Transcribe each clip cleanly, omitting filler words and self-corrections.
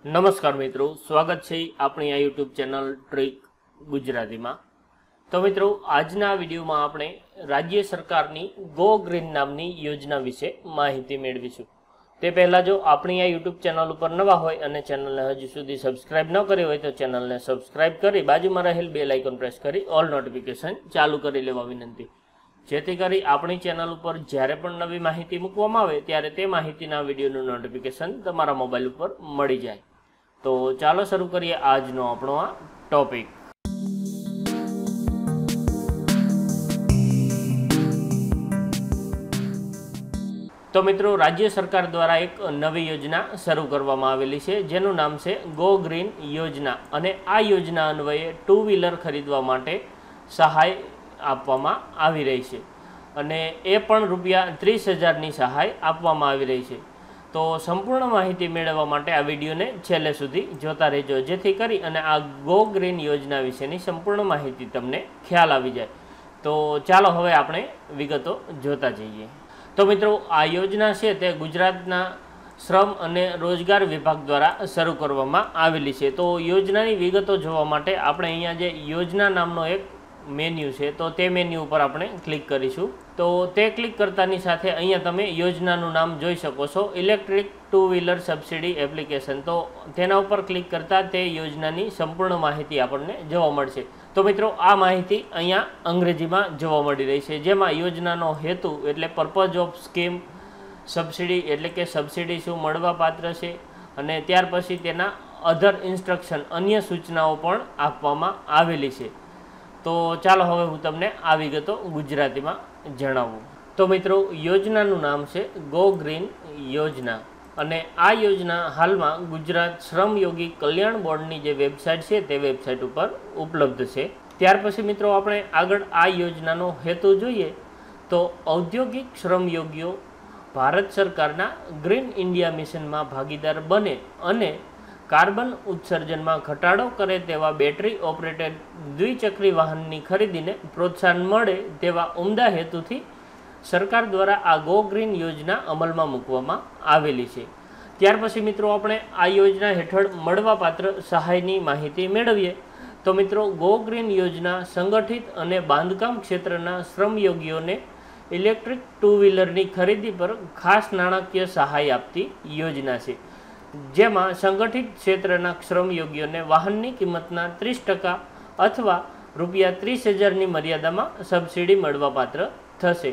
નમસ્કાર મિત્રો, સ્વાગત છે આપણી આ યુટ્યુબ ચેનલ ટ્રીક ગુજરાતીમાં। તો મિત્રો, આજના વિડીયોમાં આપણે રાજ્ય સરકારની ગો ગ્રીન નામની યોજના વિશે માહિતી મેળવીશું। તે પહેલાં જો આપણી આ યુટ્યુબ ચેનલ ઉપર નવા હોય અને ચેનલને હજુ સુધી સબસ્ક્રાઇબ ન કરી હોય તો ચેનલને સબસ્ક્રાઇબ કરી બાજુમાં રહેલ બેલ આઇકોન પ્રેસ કરી ઓલ નોટિફિકેશન ચાલુ કરી લેવા વિનંતી, જેથી કરી આપણી ચેનલ ઉપર જ્યારે પણ નવી માહિતી મૂકવામાં આવે ત્યારે તે માહિતીના વિડીયોનું નોટિફિકેશન તમારા મોબાઈલ ઉપર મળી જાય। તો ચાલો શરૂ કરીએ આજનો આપણો આ ટોપિક। તો મિત્રો, રાજ્ય સરકાર દ્વારા એક નવી યોજના શરૂ કરવામાં આવેલી છે, જેનું નામ છે ગો ગ્રીન યોજના। અને આ યોજના અન્વયે 2 વ્હીલર ખરીદવા માટે સહાય આપવામાં આવી રહી છે, અને એ પણ ₹30,000ની સહાય આપવામાં આવી રહી છે। તો સંપૂર્ણ માહિતી મેળવવા માટે આ વિડીયોને છેલ્લે સુધી જોતા રહેજો, જેથી કરી અને આ ગો ગ્રીન યોજના વિશેની સંપૂર્ણ માહિતી તમને ખ્યાલ આવી જાય। તો ચાલો હવે આપણે વિગતો જોતા જઈએ। તો મિત્રો, આ યોજના છે તે ગુજરાતના શ્રમ અને રોજગાર વિભાગ દ્વારા શરૂ કરવામાં આવેલી છે। તો યોજનાની વિગતો જોવા માટે આપણે અહીંયા જે યોજના નામનો એક મેન્યુ છે તો તે મેન્યુ ઉપર આપણે ક્લિક કરીશું। તો તે ક્લિક કરતાની સાથે અહીંયા તમે યોજનાનું નામ જોઈ શકો છો, ઇલેક્ટ્રિક 2 વ્હીલર સબસિડી એપ્લિકેશન। તો તેના ઉપર ક્લિક કરતાં તે યોજનાની સંપૂર્ણ માહિતી આપણને જોવા મળશે। તો મિત્રો, આ માહિતી અહીંયા અંગ્રેજીમાં જોવા મળી રહી છે, જેમાં યોજનાનો હેતુ એટલે પર્પઝ ઓફ સ્કીમ, સબસિડી એટલે કે સબસિડી શું મળવાપાત્ર છે, અને ત્યાર પછી તેના અધર ઇન્સ્ટ્રક્શન અન્ય સૂચનાઓ પણ આપવામાં આવેલી છે। તો ચાલો હવે હું તમને આ વિગતો ગુજરાતીમાં જણાવું। તો મિત્રો, યોજનાનું નામ છે ગો ગ્રીન યોજના, અને આ યોજના હાલમાં ગુજરાત શ્રમયોગી કલ્યાણ બોર્ડની જે વેબસાઇટ છે તે વેબસાઇટ ઉપર ઉપલબ્ધ છે। ત્યાર પછી મિત્રો, આપણે આગળ આ યોજનાનો હેતુ જોઈએ તો ઔદ્યોગિક શ્રમયોગીઓ ભારત સરકારના ગ્રીન ઇન્ડિયા મિશનમાં ભાગીદાર બને અને કાર્બન ઉત્સર્જનમાં ઘટાડો કરે તેવા બેટરી ઓપરેટેડ દ્વિચક્રી વાહનની ખરીદીને પ્રોત્સાહન મળે તેવા ઉમદા હેતુથી સરકાર દ્વારા આ ગો ગ્રીન યોજના અમલમાં મૂકવામાં આવેલી છે। ત્યાર પછી મિત્રો, આપણે આ યોજના હેઠળ મળવાપાત્ર સહાયની માહિતી મેળવીએ તો મિત્રો, ગો ગ્રીન યોજના સંગઠિત અને બાંધકામ ક્ષેત્રના શ્રમયોગીઓને ઇલેક્ટ્રિક 2 વ્હીલરની ખરીદી પર ખાસ નાણાકીય સહાય આપતી યોજના છે, જેમાં સંગઠિત ક્ષેત્રના શ્રમયોગીઓને વાહનની કિંમતના 30% અથવા ₹30,000ની મર્યાદામાં સબસિડી મળવાપાત્ર થશે।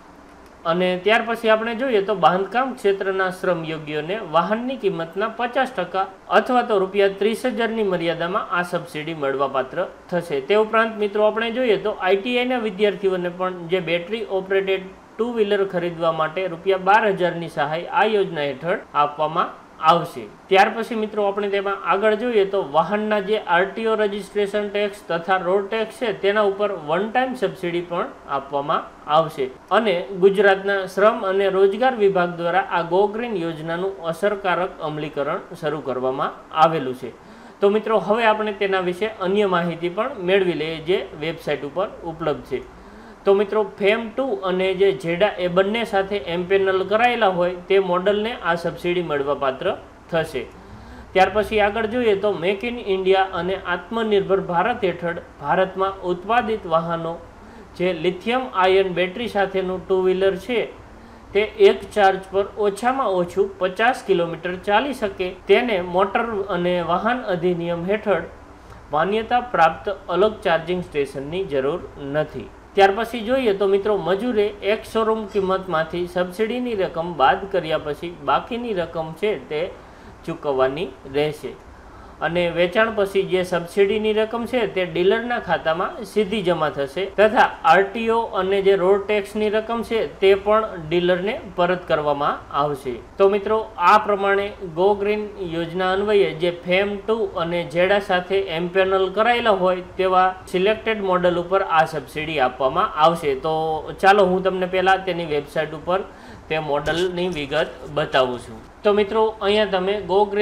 અને ત્યાર પછી આપણે જોઈએ તો બાંધકામ ક્ષેત્રના શ્રમયોગીઓને વાહનની કિંમતના 50% અથવા તો ₹30,000ની મર્યાદામાં આ સબસિડી મળવાપાત્ર થશે। તે ઉપરાંત મિત્રો, આપણે જોઈએ તો ITIના વિદ્યાર્થીઓને પણ જે બેટરી ઓપરેટેડ 2 વ્હીલર ખરીદવા માટે ₹12,000ની સહાય આ યોજના હેઠળ આપવામાં આવશે। ત્યાર પછી મિત્રો, આપણે તેમાં આગળ જોઈએ તો વાહનના જે RTO રજિસ્ટ્રેશન ટેક્સ તથા રોડ ટેક્સ છે તેના ઉપર 1 ટાઈમ સબસિડી પણ આપવામાં આવશે। અને ગુજરાતના શ્રમ અને રોજગાર વિભાગ દ્વારા આ ગો ગ્રીન યોજનાનું અસરકારક અમલીકરણ શરૂ કરવામાં આવેલું છે। તો મિત્રો, હવે આપણે તેના વિશે અન્ય માહિતી પણ મેળવી લઈએ જે વેબસાઇટ ઉપર ઉપલબ્ધ છે। તો મિત્રો, ફેમ 2 અને જે જેડા એ બંને સાથે એમ્પેનલ કરાયેલા હોય તે મોડલને આ સબસિડી મળવાપાત્ર થશે। ત્યાર પછી આગળ જોઈએ તો મેક ઇન ઇન્ડિયા અને આત્મનિર્ભર ભારત હેઠળ ભારતમાં ઉત્પાદિત વાહનો જે લિથિયમ આયન બેટરી સાથેનું 2 વ્હીલર છે તે એક ચાર્જ પર ઓછામાં ઓછું 50 કિલોમીટર ચાલી શકે તેને મોટર અને વાહન અધિનિયમ હેઠળ માન્યતા પ્રાપ્ત અલગ ચાર્જિંગ સ્ટેશનની જરૂર નથી। ત્યાર પછી જોઈએ તો મિત્રો, મજૂરે એક શોરૂમ કિંમતમાંથી સબસિડીની રકમ બાદ કર્યા પછી બાકીની રકમ છે તે ચૂકવવાની રહેશે, અને વેચાણ પછી જે સબસિડીની રકમ છે તે ડીલરના ખાતામાં સીધી જમા થશે, તથા RTO અને જે રોડ ટેક્સની રકમ છે તે પણ ડીલરને પરત કરવામાં આવશે। તો મિત્રો, આ પ્રમાણે ગો ગ્રીન યોજના અન્વયે જે ફેમ 2 અને જેડા સાથે એમ્પેનલ કરાયેલા હોય તેવા સિલેક્ટેડ મોડલ ઉપર આ સબસિડી આપવામાં આવશે। તો ચાલો હું તમને પહેલાં તેની વેબસાઇટ ઉપર તે મોડલની વિગત બતાવું છું। તો મિત્રો, અહીંયા તમે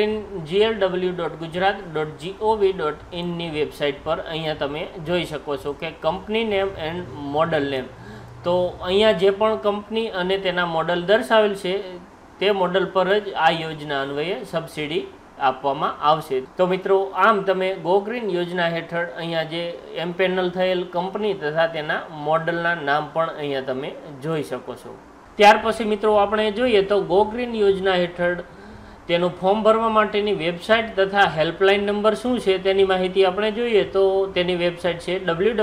gogreen.glw.gujarat.gov.in ની વેબસાઇટ પર અહીંયા તમે જોઈ શકો છો કે company name and model name. તો અહીંયા જે પણ કંપની અને તેના મોડલ દર્શાવેલ છે તે મોડલ પર જ આ યોજના અન્વયે સબસિડી આપવામાં આવશે। તો મિત્રો આમ તમે ગો ગ્રીન યોજના હેઠળ અહીંયા જે એમપેનલ થયેલ કંપની તથા તેના મોડલના નામ પણ અહીંયા તમે જોઈ શકો છો। ત્યાર પછી મિત્રો આપણે જોઈએ તો ગો ગ્રીન યોજના હેઠળ તેનું ફોર્મ ભરવા માટેની વેબસાઇટ તથા હેલ્પલાઇન નંબર શું છે તેની માહિતી આપણે જોઈએ તો તેની વેબસાઇટ છે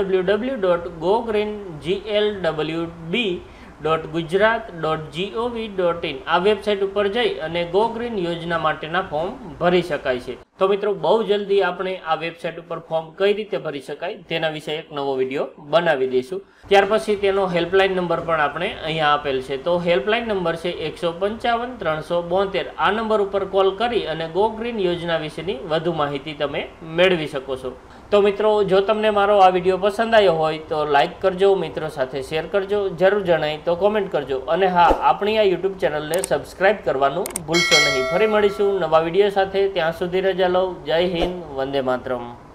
www.gogreenglwb.gujarat.gov.in। આ વેબસાઇટ ઉપર જઈ અને ગો ગ્રીન યોજના માટેના ફોર્મ ભરી શકાય છે। તો મિત્રો બહુ જલ્દી આપણે આ વેબસાઇટ ઉપર ફોર્મ કઈ રીતે ભરી શકાય તેના વિશે એક નવો વિડીયો બનાવી દઈશું। ત્યાર પછી તેનો હેલ્પલાઇન નંબર પણ આપણે અહીંયા આપેલ છે। તો હેલ્પલાઇન નંબર છે 155 372। આ નંબર ઉપર કોલ કરી અને ગો ગ્રીન યોજના વિશેની વધુ માહિતી તમે મેળવી શકો છો। તો મિત્રો જો તમને મારો આ વિડીયો પસંદ આવ્યો હોય તો લાઇક કરજો, મિત્રો સાથે શેર કરજો, જરૂર જણાય તો કોમેન્ટ કરજો અને હા, આપણી આ યુટ્યુબ ચેનલને સબસ્ક્રાઇબ કરવાનું ભૂલશો નહીં। ફરી મળીશું નવા વિડીયો સાથે, ત્યાં સુધી રજા લો। જય હિન્દ, વંદે માતરમ।